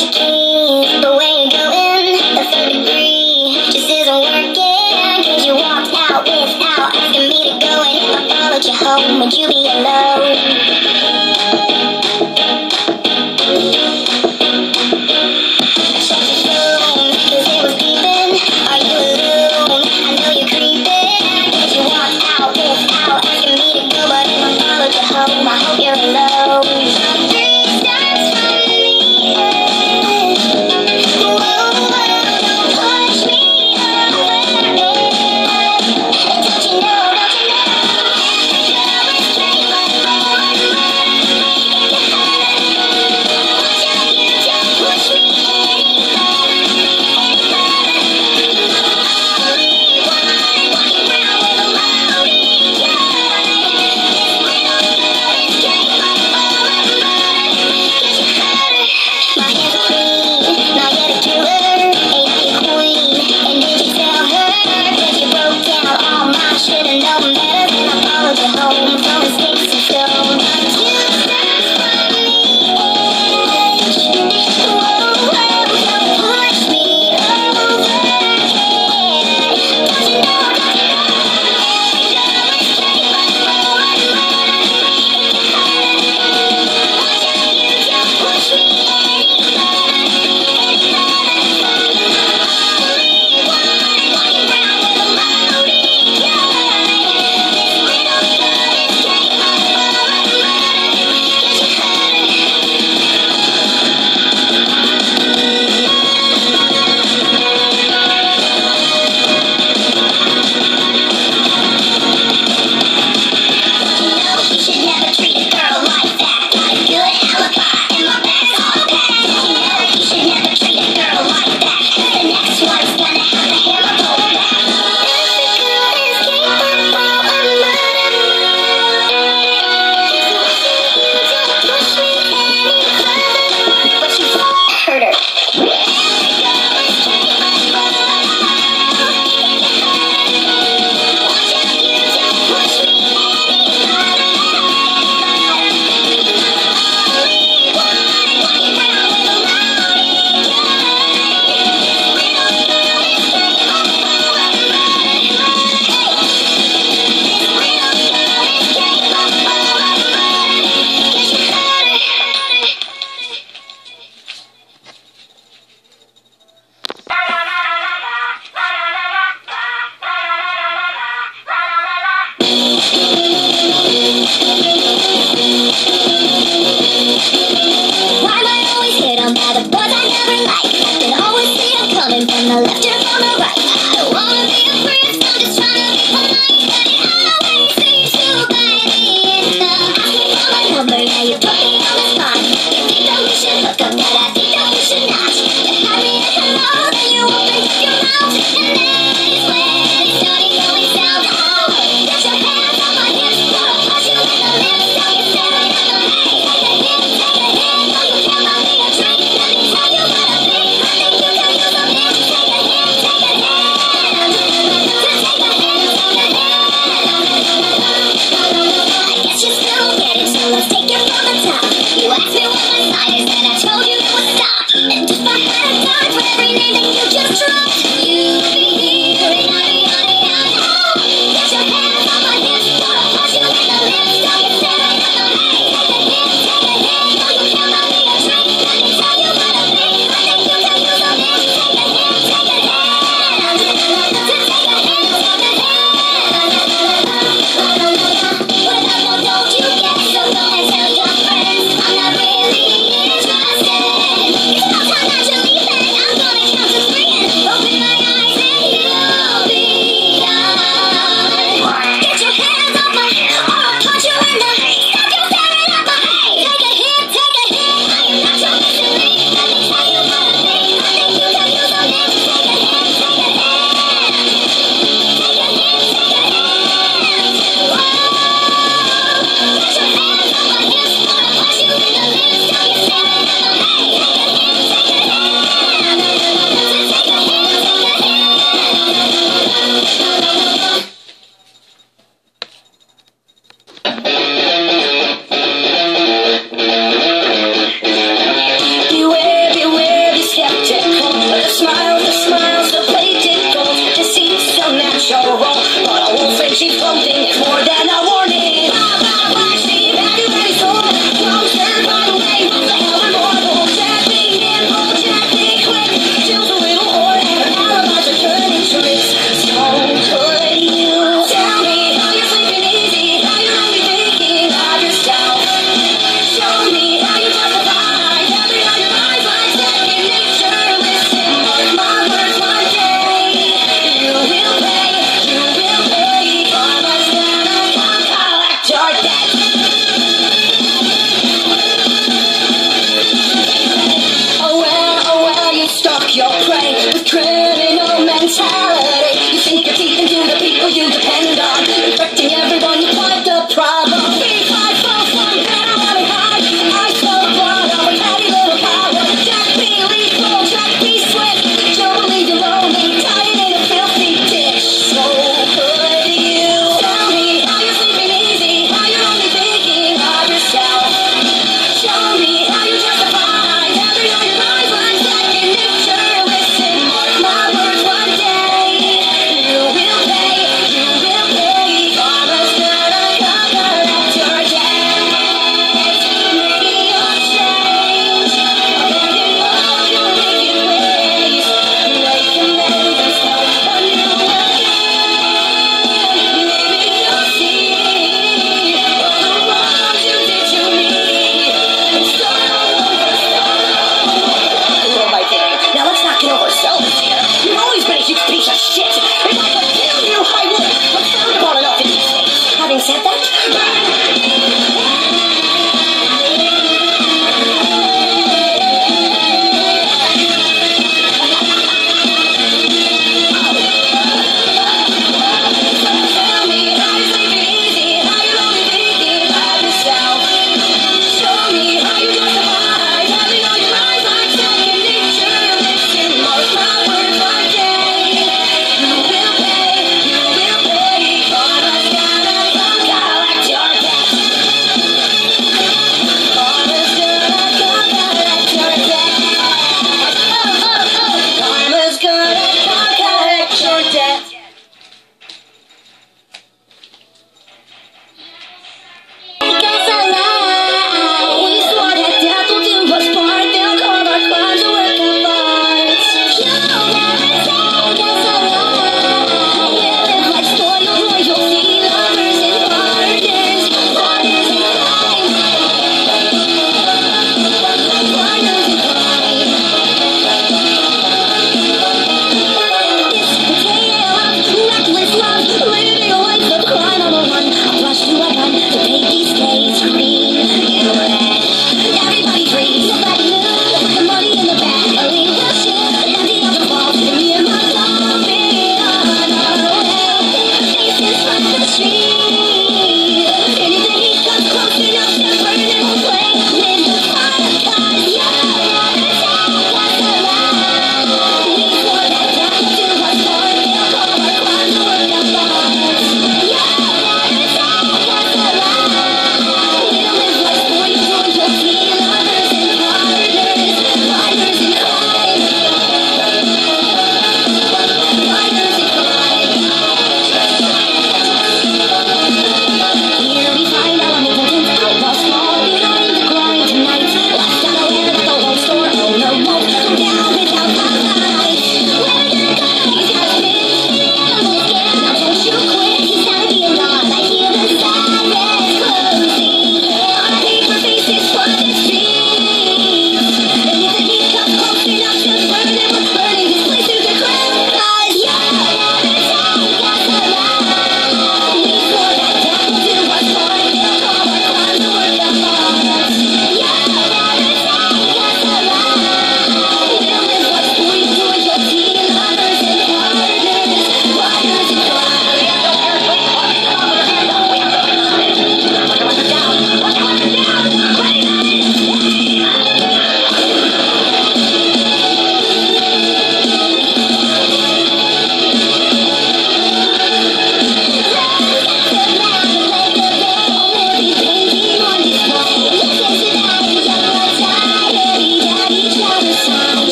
you keep, but where you going? The third degree just isn't working. Cause you walked out without asking me to go. And if I followed you home, would you be alone? I hope you're alone. 3 steps from the edge. Whoa, don't push me over it. Don't you know, you always take my phone. If you watch out, you don't push me any further. Only one walking around with a loaded gun. My hands are clean, now you're the killer. Ain't you queen? And did you tell her? Cause you broke down all my shit and known better. Then I followed you home from the sticks and stone. 2 steps from the edge. Whoa, don't push me over it. Don't you know, you always take my phone. If you watch out, you don't push me any further. Only one walking around with a loaded gun. This little girl is capable of murder. Cause you heard You know you should never treat a girl like that. Got a good alibi and my back's all packed. You know you should never treat a girl like that. Cause the next one's gonna have to hammer pull back. Every girl is capable of murder. You don't push me any further. But you hurt her. Every girl is capable of murder. Watch out, you don't push me any further. Only one walking around with a loaded gun. This little girl is capable of murder. Hey, this little girl is capable of murder. Cause you heard her. Why am I always hit on by the boys I never like? I can always see them coming from the left or from the right. I don't wanna be a priest, I'm just trying to be polite. But it always seems to bite me in the ask me for my number, now you put me on the spot. You think that we should hook up, but I think that we should not. You have me at hello, then you opened up your mouth. And then it's when it started going south. Oh, got your hands on my hips, wanna punch you in the lips. Now you're staring at the hay. Take a hit, oh, you can't buy me a drink. Let me tell you what I think. I think you can use a mix. Take a hit, take a hit. To take a hit, take a hit. I guess you still don't get it, so let's take it from the top. You asked me what my sign is, and I told you it was stop. And if I had a dime for every name